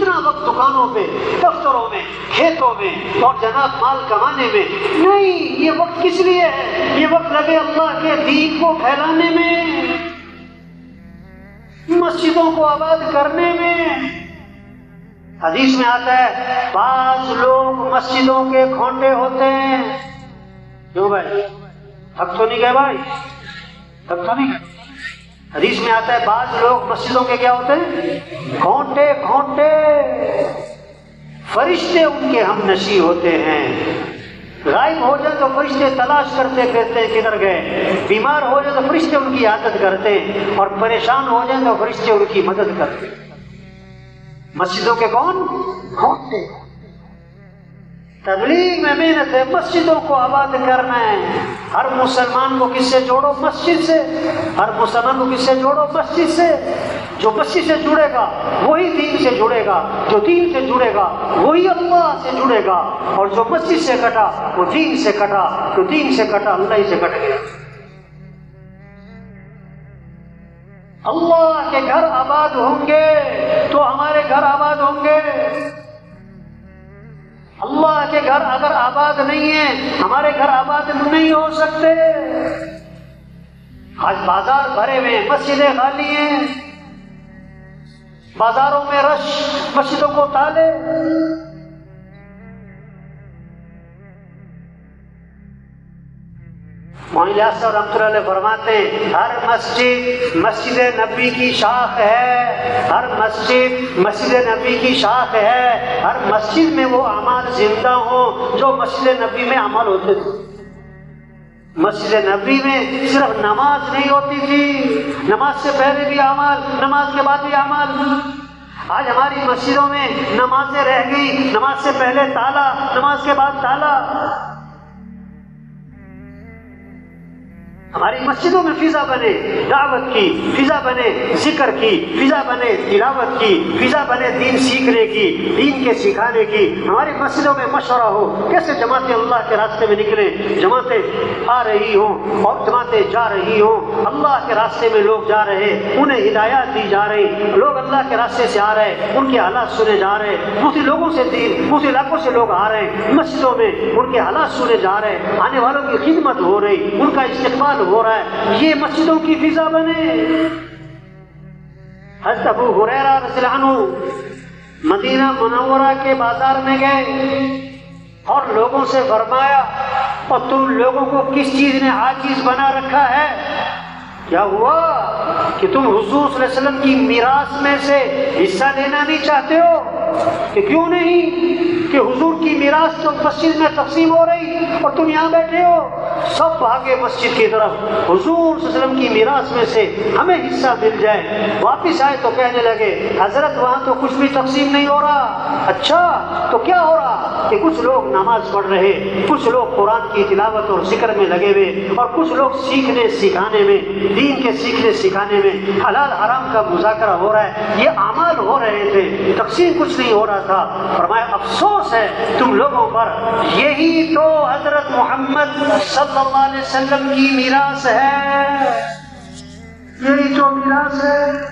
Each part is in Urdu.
اتنا وقت دکانوں پہ، دفتروں میں، کھیتوں میں اور جناب مال کمانے میں نہیں، یہ وقت کس لیے ہے؟ یہ وقت لگے اللہ کے دین کو پھیلانے میں، مسجدوں کو آباد کرنے میں۔ حدیث میں آتا ہے بعض لوگ مسجدوں کے کھونٹے ہوتے ہیں۔ کیوں بھائی؟ تھک تو نہیں گئے بھائی؟ تھک تو نہیں گئے؟ حدیث میں آتا ہے بعض لوگ مسجدوں کے کیا ہوتے ہیں؟ کھونٹے کھونٹے، فرشتے ان کے ہم نشی ہوتے ہیں۔ غائب ہو جائے تو فرشتے تلاش کرتے پھرتے ہیں کدھر گئے، بیمار ہو جائے تو فرشتے ان کی عادت کرتے ہیں، اور پریشان ہو جائیں تو فرشتے ان کی مدد کرتے ہیں۔ مسجدوں کے کون؟ کھونٹے۔ تبلیغ میں محنت ہے، مسجدوں کو آباد کرنا ہے۔ ہر مسلمان کو کس سے جوڑو؟ مسجد سے۔ ہر مسلمان کو کس سے جوڑو؟ مسجد سے۔ جو مسجد سے جڑے گا وہی دین سے جڑے گا، جو دین سے جڑے گا وہی اللہ سے جڑے گا، اور جو مسجد سے کٹا وہ دین سے کٹا، جو دین سے کٹا اللہ ہی سے کٹ گیا۔ اللہ کے گھر آباد ہوں گے تو ہمارے گھر آباد ہوں گے۔ اللہ کے گھر اگر آباد نہیں ہیں ہمارے گھر آباد نہیں ہو سکتے۔ آج بازار بھرے ہوئے ہیں، مسجدیں خالی ہیں، بازاروں میں رش، مسجدوں کو تالے۔ مولانا صاحب رحمۃ اللہ علیہ فرماتے ہیں ہر مسجد مسجد نبی کی شاخ ہے، ہر مسجد مسجد نبی کی شاخ ہے، ہر مسجد میں وہ اعمال زندہ ہوں جو مسجد نبی میں عمل ہوتے تھے۔ مسجد نبی میں صرف نماز نہیں ہوتی تھی، نماز سے پہلے بھی اعمال، نماز کے بعد بھی اعمال۔ آج ہماری مسجدوں میں نمازیں رہ گئی، نماز سے پہلے تالا، نماز کے بعد تالا۔ ہماری مسجدوں میں فضا بنے دعوت کی، فضا بنے ذکر کی، فضا بنے تلاوت کی، فضا بنے دین سیکھنے کی، دین کے سکھانے کی۔ ہماری مسجدوں میں مشورہ ہو کیسے جماعتیں اللہ کے راستے میں نکلیں، جماعتیں آ رہی ہوں اور جماعتیں جا رہی ہوں، اللہ کے راستے میں لوگ جا رہے، انہیں ہدایات دی جا رہی، لوگ اللہ کے راستے سے آ رہے، ان کے حالات سنے جا رہے، دوسرے لوگوں سے دوسرے علاقوں سے لوگ آ رہے ہیں، مسجدوں میں ان کے حالات سنے جا رہے، آنے والوں کی خدمت ہو رہی، ان کا استقبال ہو رہا ہے۔ یہ مسجدوں کی فضا بنے۔ حضرت ابو ہریرہ رضی اللہ عنہ مدینہ منورہ کے بازار میں گئے اور لوگوں سے فرمایا اور تم لوگوں کو کس چیز نے عاجز بنا رکھا ہے؟ کیا ہوا کہ تم حضور صلی اللہ علیہ وسلم کی میراث میں سے حصہ لینا نہیں چاہتے ہو؟ کہ کیوں نہیں؟ کہ حضور کی میراث تو مسجد میں تقسیم ہو رہی اور تم یہاں بیٹھے ہو۔ سب بھاگے مسجد کی طرف، حضور صلی اللہ علیہ وسلم کی میراث میں سے ہمیں حصہ مل جائے۔ واپس آئے تو کہنے لگے حضرت وہاں تو کچھ بھی تقسیم نہیں ہو رہا۔ اچھا تو کیا ہو رہا؟ کہ کچھ لوگ نماز پڑھ رہے، کچھ لوگ قرآن کی تلاوت اور ذکر میں لگے ہوئے، اور کچھ لوگ سیکھنے سکھانے میں، دین کے سیکھنے سکھانے میں، حلال حرام کا مذاکرہ ہو رہا ہے، یہ اعمال ہو رہے تھے، تقسیم کچھ نہیں ہو رہا تھا۔ فرمایا افسوس ہے تم لوگوں پر، یہی تو حضرت محمد صلی اللہ علیہ وسلم کی میراث ہے، یہی تو میراث ہے۔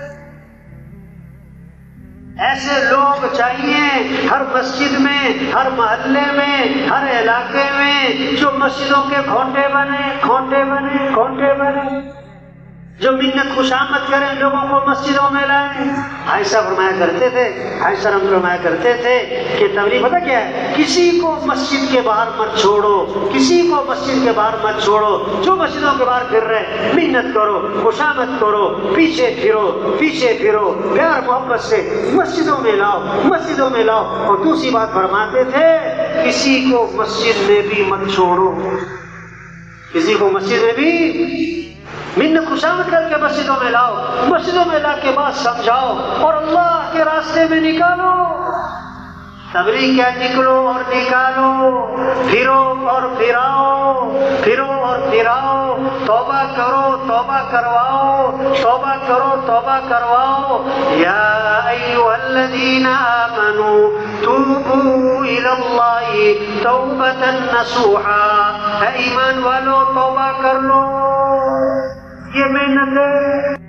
ایسے لوگ چاہیے ہر مسجد میں، ہر محلے میں، ہر علاقے میں، جو مسجدوں کے کھونٹے بنے، کھونٹے بنے، کھونٹے بنے، جو منت خوشامد کریں، لوگوں کو مسجدوں میں لائیں۔ عائشہ فرمایا کرتے تھے، عائشہ رحمۃ اللہ فرمایا کرتے تھے کہ تبلیغ پتہ کیا ہے؟ کسی کو مسجد کے باہر مت چھوڑو، کسی کو مسجد کے باہر مت چھوڑو، جو مسجدوں کے باہر پھر رہے منت کرو، خوشامد کرو، پیچھے پھرو، پیچھے پھرو، پیار محبت سے مسجدوں میں لاؤ، مسجدوں میں لاؤ۔ اور دوسری بات فرماتے تھے کسی کو مسجد میں بھی مت چھوڑو، کسی کو مسجد میں بھی منت خوشامد کر کے مسجدوں میں لاؤ، مسجدوں میں لا کے بات سمجھاؤ اور اللہ کے راستے میں نکالو۔ تبلیغ کیا نکلو اور نکالو، پھرو اور پھراؤ، پھرو اور پھراؤ، توبہ کرو، توبہ کرواؤ، توبہ کرو، توبہ کرواؤ۔ یا ایھا الذین آمنوا توبوا الی اللہ توبۃ نصوحا، اے ایمان والو توبہ کر لو، یہ محنت ہے۔